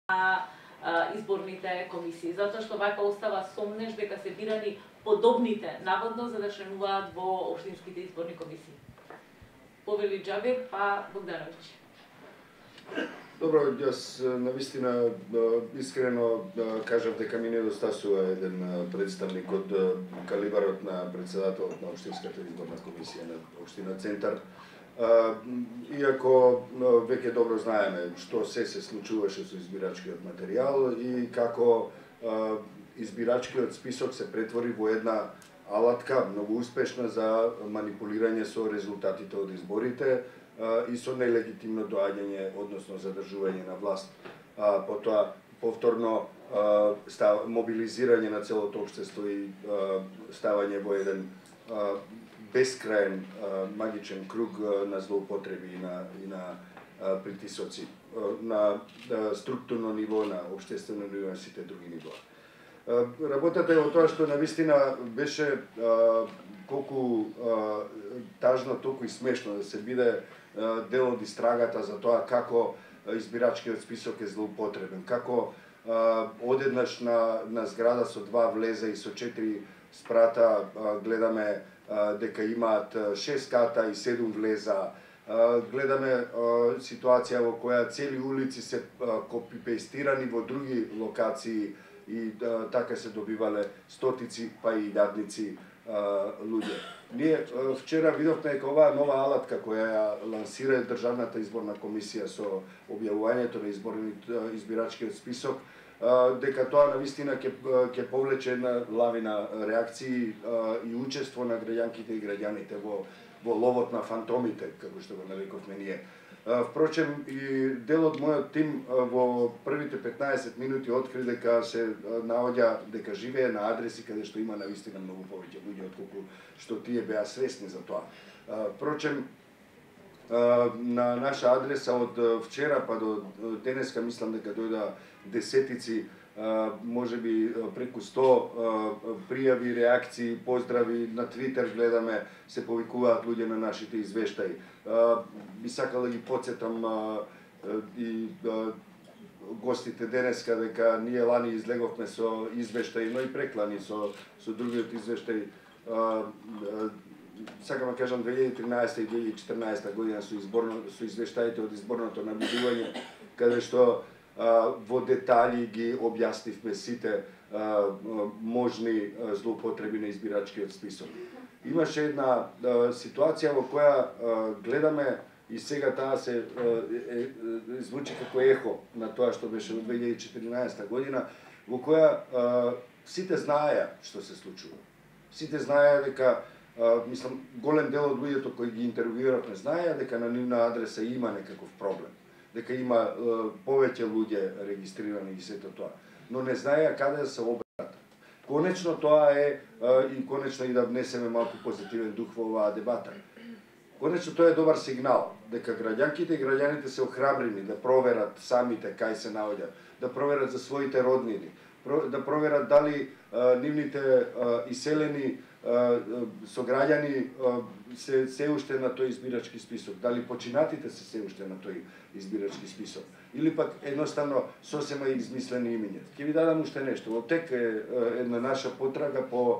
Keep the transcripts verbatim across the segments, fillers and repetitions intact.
изборните комисии, затоа што вака остава сомнеш дека се бирани подобните наводно за да членуваат во општинските изборни комисии. Повели Џабир, па Богдановиќ. Добро, јас навистина искрено кажав дека ми недостасува еден представник од калибарот на председателот на Општинската изборна комисија на Општина Центар. Иако веќе добро знаеме што се се случуваше со избирачкиот материјал и како избирачкиот список се претвори во една алатка многу успешна за манипулирање со резултатите од изборите и со нелегитимно доаѓање, односно задржување на власт. Потоа повторно мобилизирање на целото општество и ставање во еден бескраен магичен круг на злоупотреби и на, и на притисоци на структурно ниво, на општествено ниво, на сите други нивоа. Работата е во тоа што навистина беше колку тажно, толку и смешно да се биде дел од истрагата за тоа како избирачкиот список е злоупотребен, како одеднаш на, на зграда со два влеза и со четири спрата гледаме дека имаат шест ката и седум влеза. Гледаме ситуација во која цели улици се копипейстирани во други локации и така се добивале стотици, па и илјадници луѓе. Ние вчера видовме дека оваа нова алатка која ја лансира Државната изборна комисија со објавувањето на изборниот избирачкиот список, дека тоа навистина ќе ќе повлече една лавина реакции и учество на граѓанките и граѓаните во во ловот на фантомите, како што го нарекувме ние. Впрочем, и дел од мојот тим во првите петнаесет минути откри дека се наоѓа, дека живее на адреси каде што има навистина многу повеќе луѓе отколку што тие беа свесни за тоа. Впрочем, на наша адреса од вчера па до денеска мислам дека дојда десетици, може би преку сто пријави, реакции, поздрави, на Твитер гледаме, се повикуваат луѓе на нашите извештаи. Би сакал да ги потсетам и гостите денеска дека ние лани излеговме со извештаи, но и преклани со, со другиот извештај. Сакам да кажам, две илјади и тринаесета и две илјади и четрнаесета година со, изборно, со извештаите од изборното набљудување, каде што во детали ги објаснивме сите можни злоупотреби на избирачкиот список. Имаше една ситуација во која гледаме и сега таа се звучи како ехо на тоа што беше во две илјади и четрнаесета година, во која сите знаеа што се случува. Сите знаеа дека, мислам, голем дел од луѓето кои ги интервјуиравме знаеа дека на нивна адреса има некаков проблем, дека има повеќе луѓе регистрирани и сето тоа, но не знаеа каде да се обратат. Конечно тоа е и конечно и да внесеме малку позитивен дух во оваа дебата. Конечно тоа е добар сигнал дека граѓанките и граѓаните се охрабрени да проверат самите кај се наоѓаат, да проверат за своите роднини, да проверат дали нивните иселени сограѓани се се уште на тој избирачки список, дали починатите се се уште на тој избирачки список, или пак едноставно сосема измислени имиња. Ќе ви дадам уште нешто. Во тек е една наша потрага по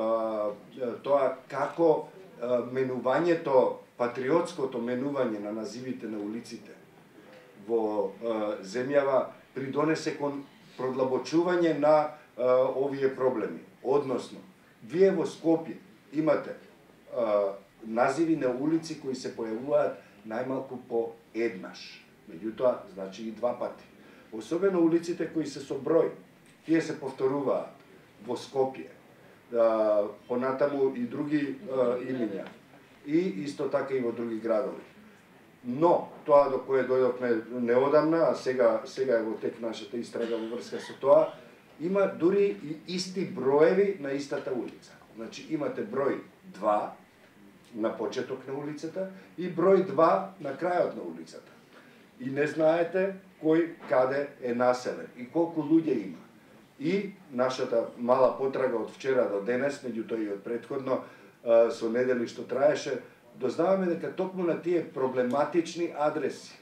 тоа како менувањето, патриотското менување на називите на улиците во земјава придонесе кон продлабочување на овие проблеми. Односно, вие во Скопје имате а, називи на улици кои се појавуваат најмалку по еднаш. Меѓутоа, значи и два пати. Особено улиците кои се со број, тие се повторуваат во Скопје. А, понатаму и други а, имиња. И исто така и во други градови. Но, тоа до кое дојдовме неодамна, а сега, сега е во тек нашата истрага во врска со тоа, има дури и исти броеви на истата улица. Значи имате број два на почеток на улицата и број два на крајот на улицата. И не знаете кој каде е населен и колку луѓе има. И нашата мала потрага од вчера до денес, меѓутоа и од претходно, со недели што траеше, дознаваме дека токму на тие проблематични адреси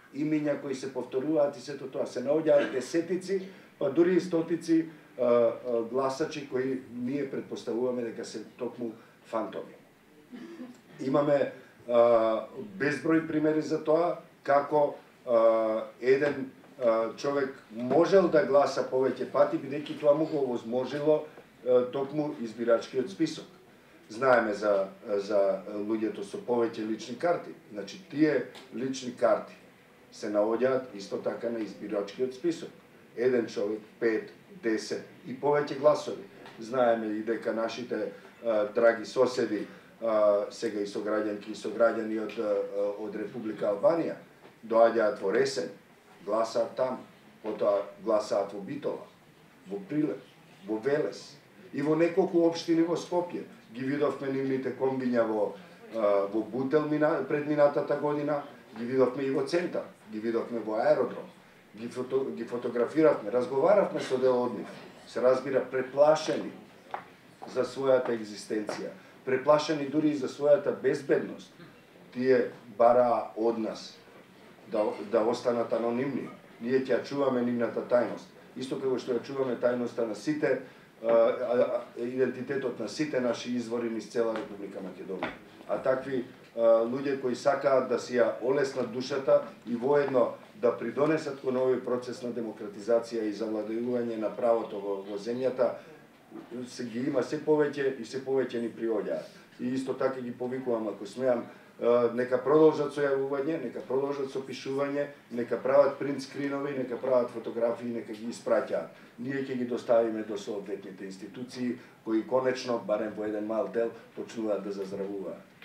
имиња кои се повторуваат и сето тоа. Се наоѓаат десетици, па дури и стотици а, а, гласачи кои ние предпоставуваме дека се токму фантоми. Имаме а, безброј примери за тоа како а, еден а, човек можел да гласа повеќе пати, бидејќи тоа му го овозможило а, токму избирачкиот список. Знаеме за, за луѓето со повеќе лични карти. Значи, тие лични карти се наоѓаат исто така на избирачкиот список. Еден човек, пет, десет и повеќе гласови. Знаеме и дека нашите а, драги соседи, а, сега и сограѓанки и сограѓани од, од Република Албанија, доаѓаат во Ресен, гласаат там, потоа гласаат во Битола, во Прилеп, во Велес и во неколку општини во Скопје. Ги видовме нивните комбиња во, во Бутел пред минатата година, ги видовме и во Центар, ги видовме во Аеродром, ги, фото, ги фотографиравме, разговаравме со дел од нив. Се разбира, преплашени за својата екзистенција, преплашени дури и за својата безбедност. Тие бараа од нас да, да останат анонимни. Ние ќе ја чуваме нивната тајност. Исто како што ја чуваме тајноста на сите, идентитетот на сите наши извори низ цела Република Македонија. А такви луѓе кои сакаат да си ја олеснат душата и воедно да придонесат кон овој процес на демократизација и завладеување на правото во, во земјата, се ги има се повеќе и се повеќе ни приоѓаат. И исто така ги повикувам, ако смеам, нека продолжат со јавување, нека продолжат со пишување, нека прават принт скринови, нека прават фотографии, нека ги испраќаат. Ние ќе ги доставиме до соодветните институции, кои конечно, барем во еден мал дел, почнуваат да заздравуваат.